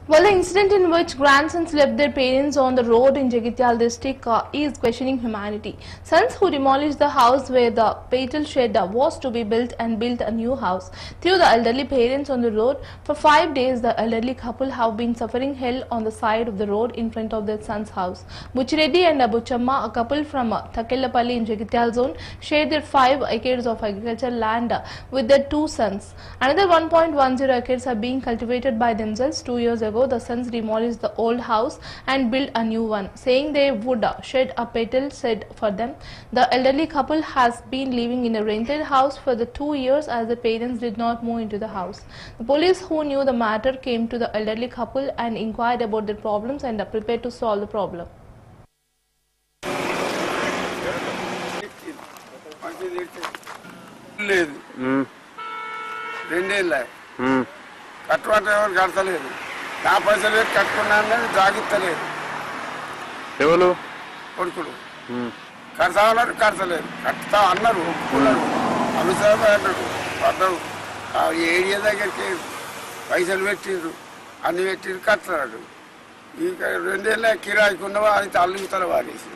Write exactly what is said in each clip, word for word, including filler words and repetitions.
Well, the incident in which grandsons left their parents on the road in Jagityal district uh, is questioning humanity. Sons who demolished the house where the Patel shed uh, was to be built and built a new house threw the elderly parents on the road. For five days, the elderly couple have been suffering hell on the side of the road in front of their son's house. Buchireddy and Abuchamma, a couple from uh, Thakellapalli in Jagityal zone, shared their five acres of agricultural land uh, with their two sons. Another one point one zero acres are being cultivated by themselves. Two years ago, the sons demolished the old house and built a new one, saying they would uh, shed a Patel shed for them. The elderly couple has been living in a rented house for the two years as the parents did not move into the house. The police, who knew the matter, came to the elderly couple and inquired about their problems and are prepared to solve the problem. కట్టలేదు నా పైసలు పెట్టి కట్టుకున్నాను జాగిత్తలేదు ఎవరు కొడుకులు కడతామన్నారు కడతలేదు కట్టుతా అన్నారు ఒప్పుకున్నారు అమితాబ్ అన్నాడు పడ్డాడు ఆ ఏరియా దగ్గరికి పైసలు పెట్టిండ్రు అన్ని పెట్టిండ్రు కట్టరాడు ఇంకా రెండేళ్ళ కిరాయికి ఉన్నవా అది అల్లుగుతారు వాడేసి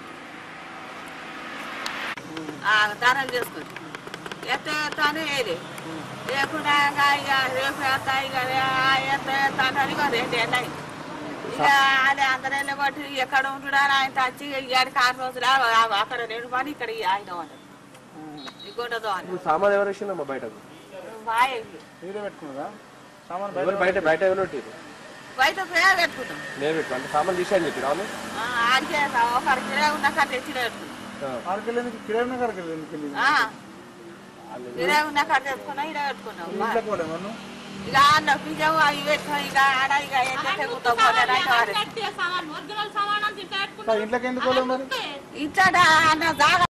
దానం చేసుకుంది ఎత్త ఎత్తాను ఏది లేకుండా ఇక రేపు ఎత్తా ఇక ఎత్త ఎత్తాను ఇక రెండేళ్ళ ఇక అది అందరేళ్ళ బట్టి ఎక్కడ ఉంటున్నా ఆయన తెచ్చి ఇక్కడికి ఆరు రోజులు అక్కడ రెండు పని ఇక్కడ ఆయన ఇంకోటదో అని సామాన్ ఎవరు వచ్చిందమ్మా బయటకు పెట్టుకున్నారా బయట బయట ఎవరు పెట్టారు బయట పేరు పెట్టుకుంటాం నేను పెట్టు అంటే సామాన్ తీసాను చెప్పి రాను ఆడికే ఒకరి కిరా ఉన్న కాడ తెచ్చి పెట్టుకున్నాం కిరా ఉన్న కాడ తెచ్చుకున్నా ఇక్కడ పెట్టుకున్నాం ఇక అన్న పిజ్జా అవి పెట్టుకుని ఇక ఆడ ఇక ఎంత ఇంట్లోకి ఎందుకు ఇచ్చాడా అన్న జాగా